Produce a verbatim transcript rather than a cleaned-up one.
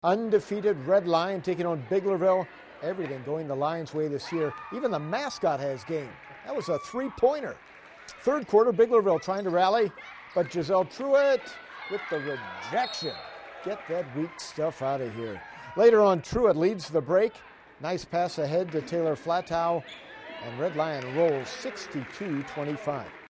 Undefeated Red Lion taking on Biglerville. Everything going the Lions' way this year. Even the mascot has game. That was a three-pointer. Third quarter, Biglerville trying to rally, but Giselle Truitt with the rejection. Get that weak stuff out of here. Later on, Truitt leads the break. Nice pass ahead to Taylor Flatow, and Red Lion rolls sixty-two twenty-five.